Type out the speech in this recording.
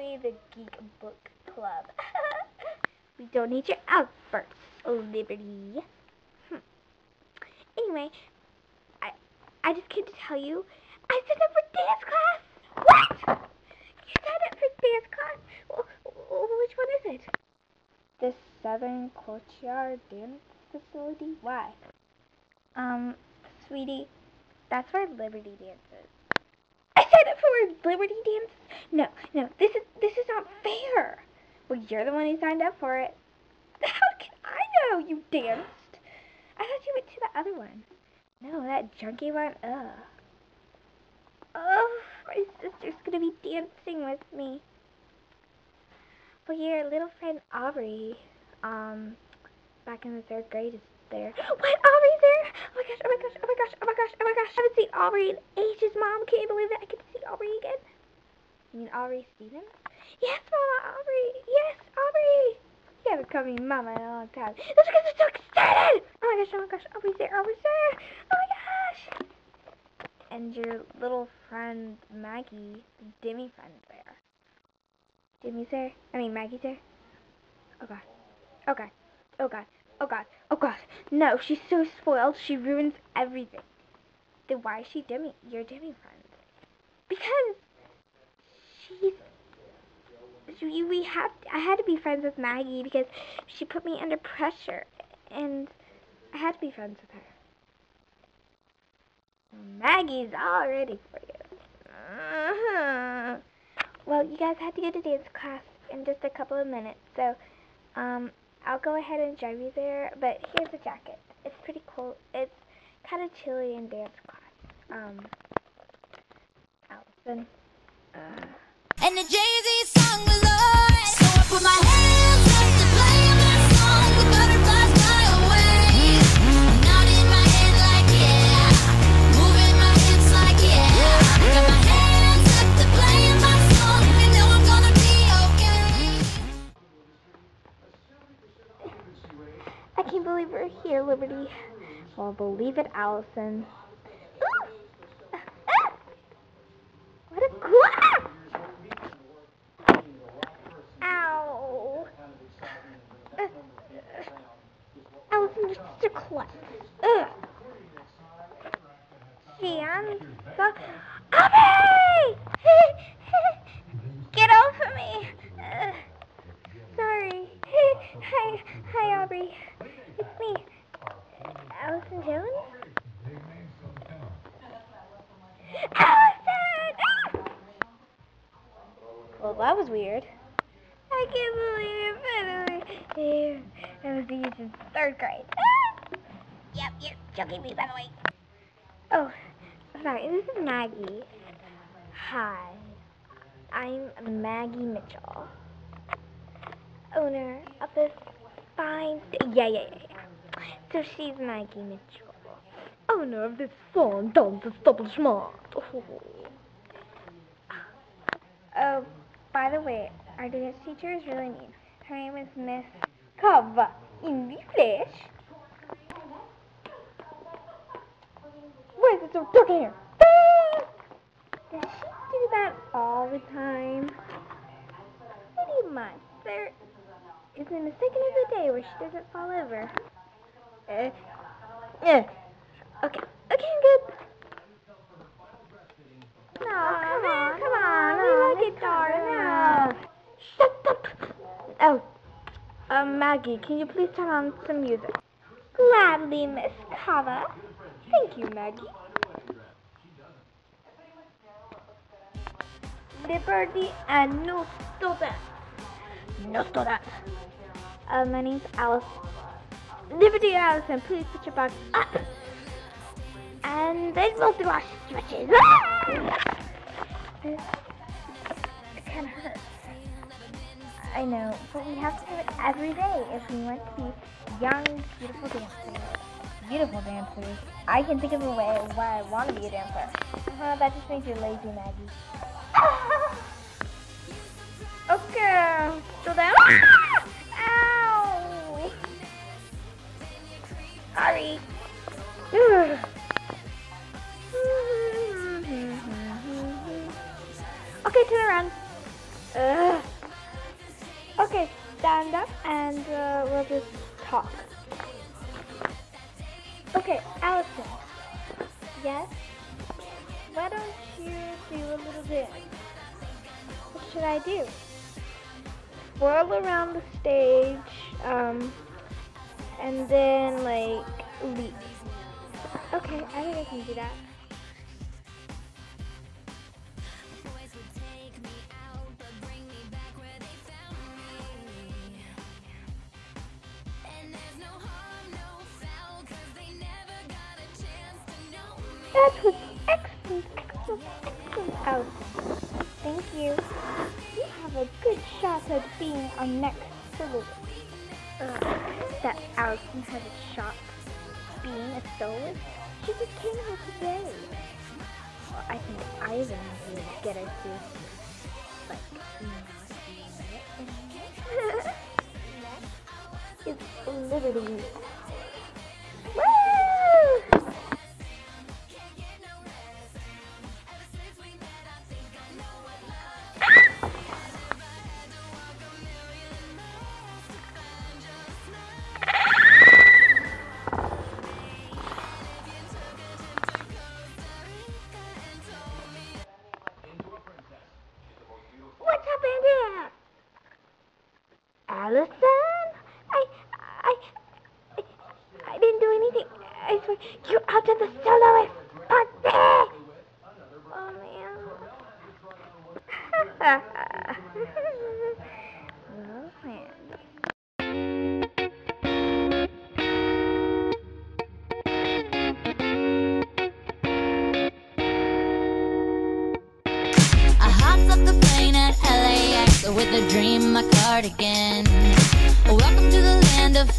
actually the Geek Book Club. We don't need your efforts, Liberty. Anyway, I just came to tell you, I signed up for dance class. What? You signed up for dance class? Which one is it? The Southern Courtyard Dance Facility? Why? Sweetie, that's where Liberty dances. I signed up for Liberty dance? No, this is not fair. Well, you're the one who signed up for it. How can I know you danced? I thought you went to the other one. No, that junkie one, ugh. Oh, my sister's gonna be dancing with me. Well, your little friend Aubrey, back in the 3rd grade is there. What? Aubrey's there? Oh my gosh, oh my gosh, oh my gosh, oh my gosh, oh my gosh. I haven't seen Aubrey in ages, Mom. Can you believe that I get to see Aubrey again? You mean Aubrey Stevens? Yes, Mama, Aubrey. Yes, Aubrey. You haven't called me Mama in a long time. That's because I'm so excited. Oh my gosh, Aubrey's there, Aubrey's there. Oh my gosh. And your little friend Maggie, Demi friend's there. Demi's there? I mean, Maggie's there? Oh god. Oh god. Oh god. Oh god. Oh god. No, she's so spoiled, she ruins everything. Then why is she Demi, your Demi friend? Because I had to be friends with Maggie because she put me under pressure, and I had to be friends with her. Maggie's all ready for you. Well, you guys have to go to dance class in just a couple of minutes, so I'll go ahead and drive you there, but here's the jacket. It's pretty cool. It's kind of chilly in dance class. Alyson. And the Jay-Z song was on, so I put my hands up to play my song with butterflies fly away. Nodding my head like yeah, moving my hips like yeah. Got my hands up to play my song, and know I'm gonna be okay. I can't believe we're here, Liberty. Well, believe it, Alyson. What a cool... Ow! Alyson, you're such a klutz. Ugh. Gee, I'm so... Aubrey! Get off of me! Sorry. Hi, Aubrey. It's me. Alyson Jones? Alyson! Well, that was weird. I can't believe it finally. I was thinking since 3rd grade. Yep, you're joking me, by the way. Oh, sorry, this is Maggie. Hi, I'm Maggie Mitchell, owner of this fine... Yeah. So she's Maggie Mitchell, owner of this fine dance establishment. Oh, by the way, our dance teacher is really mean. Her name is Miss Cover in the flesh. Why is it so dark in here? Does she do that all the time? Pretty much. There isn't a second of the day where she doesn't fall over. Okay, I'm good. No, come on. We like it, darling. Shut up. Oh, Maggie, can you please turn on some music? Gladly, Miss Kava. Thank you, Maggie. Liberty and no student. No student. My name's Alice. Liberty and Alyson, please put your back up. And then we'll do our stretches. It kind of hurts. I know, but we have to do it every day if we want to be young, beautiful dancers. Beautiful dancers. I can think of a way why I want to be a dancer. That just means you're lazy, Maggie. Okay, so then... Ow! Sorry. Okay, turn around. Ugh. Okay, stand up and we'll just talk. Okay, Alyson. Yes? Why don't you do a little dance? What should I do? Whirl around the stage, and then like leap. Okay, I think I can do that. That was excellent, excellent, excellent, Alyson. Thank you. You have a good shot at being our next soloist. That Alyson has a shot being a soloist? She just came here today. Well, I think Ivan will get her to, like, not Next is Liberty. Woo! What's happening there? Alyson? I didn't do anything. I swear, you're out of the soloist party! Oh, man. Oh, man. I hopped off the plane at LAX with a dream, my cardigan. Welcome to the land of